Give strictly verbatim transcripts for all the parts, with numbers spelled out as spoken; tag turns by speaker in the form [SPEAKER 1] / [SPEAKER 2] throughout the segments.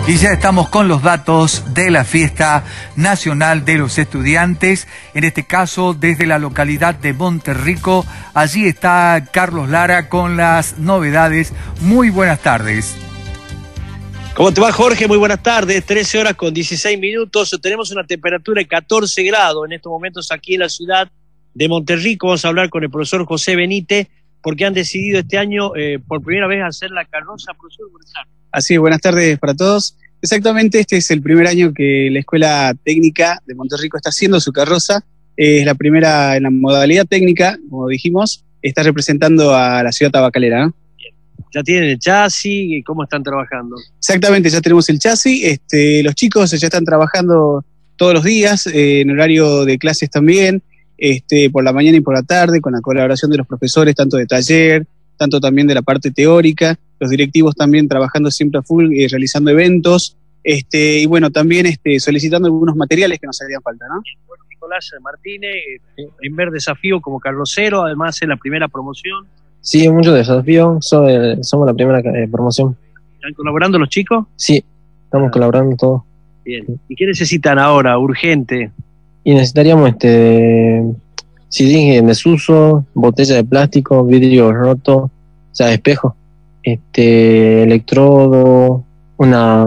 [SPEAKER 1] Y ya estamos con los datos de la Fiesta Nacional de los Estudiantes, en este caso desde la localidad de Monterrico. Allí está Carlos Lara con las novedades. Muy buenas tardes.
[SPEAKER 2] ¿Cómo te va, Jorge? Muy buenas tardes, trece horas con dieciséis minutos. Tenemos una temperatura de catorce grados en estos momentos aquí en la ciudad de Monterrico. Vamos a hablar con el profesor José Benítez, porque han decidido este año eh, por primera vez hacer la carroza. Profesor, buenas tardes.
[SPEAKER 3] Así es, buenas tardes para todos. Exactamente, este es el primer año que la Escuela Técnica de Monterrico está haciendo su carroza. Es la primera en la modalidad técnica, como dijimos, está representando a la ciudad tabacalera, ¿no?
[SPEAKER 2] Bien. ¿Ya tienen el chasis? ¿Cómo están trabajando?
[SPEAKER 3] Exactamente, ya tenemos el chasis. Este, los chicos ya están trabajando todos los días, eh, en horario de clases también, este, por la mañana y por la tarde, con la colaboración de los profesores, tanto de taller, tanto también de la parte teórica, los directivos también trabajando siempre a full, eh, realizando eventos, este, y bueno, también este, solicitando algunos materiales que nos harían falta, ¿no?
[SPEAKER 2] Bueno, Nicolás Martínez, eh, primer desafío como carrocero, además es la primera promoción.
[SPEAKER 4] Sí, mucho desafío, so, eh, somos la primera eh, promoción.
[SPEAKER 2] ¿Están colaborando los chicos?
[SPEAKER 4] Sí, estamos ah. colaborando todos.
[SPEAKER 2] Bien, ¿y qué necesitan ahora, urgente?
[SPEAKER 4] Y necesitaríamos este C D en desuso, botella de plástico, vidrio roto, o sea, espejo, este electrodo, una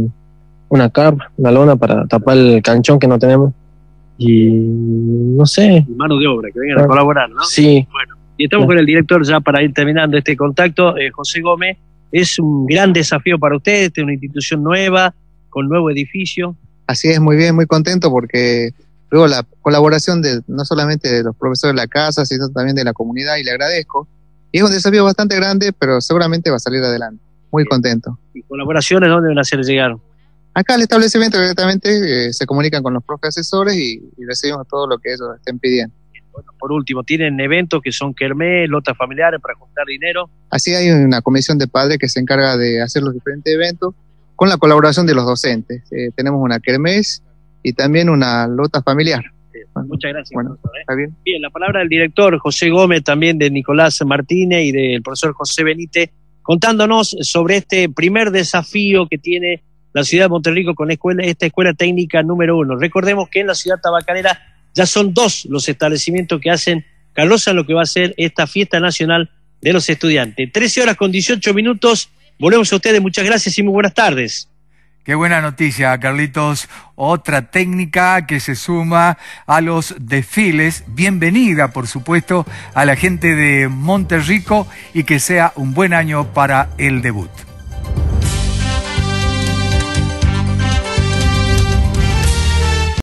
[SPEAKER 4] una carp, una lona para tapar el canchón que no tenemos, y no sé.
[SPEAKER 2] Mano de obra, que vengan ah. a colaborar, ¿no?
[SPEAKER 4] Sí.
[SPEAKER 2] Bueno, y estamos sí. con el director ya para ir terminando este contacto, eh, José Gómez. Es un gran desafío para ustedes, es una institución nueva, con nuevo edificio.
[SPEAKER 5] Así es, muy bien, muy contento porque luego la colaboración de no solamente de los profesores de la casa, sino también de la comunidad, y le agradezco. Y es un desafío bastante grande, pero seguramente va a salir adelante. Muy bien. Contento.
[SPEAKER 2] ¿Y colaboraciones dónde van a hacer llegar?
[SPEAKER 5] Acá al establecimiento directamente eh, se comunican con los propios asesores y, y recibimos todo lo que ellos estén pidiendo.
[SPEAKER 2] Bueno, por último, ¿tienen eventos que son kermés, lotas familiares para juntar dinero?
[SPEAKER 5] Así hay una comisión de padres que se encarga de hacer los diferentes eventos con la colaboración de los docentes. Eh, tenemos una kermés y también una lota familiar.
[SPEAKER 2] Sí, bueno, muchas gracias.
[SPEAKER 5] Bueno,
[SPEAKER 2] profesor, ¿eh?
[SPEAKER 5] Está bien.
[SPEAKER 2] Bien, la palabra del director José Gómez, también de Nicolás Martínez y del profesor José Benítez, contándonos sobre este primer desafío que tiene la ciudad de Monterrico con escuela, esta escuela técnica número uno. Recordemos que en la ciudad tabacalera ya son dos los establecimientos que hacen carroza en lo que va a ser esta fiesta nacional de los estudiantes. trece horas con dieciocho minutos. Volvemos a ustedes. Muchas gracias y muy buenas tardes.
[SPEAKER 1] Qué buena noticia, Carlitos. Otra técnica que se suma a los desfiles. Bienvenida, por supuesto, a la gente de Monterrico y que sea un buen año para el debut.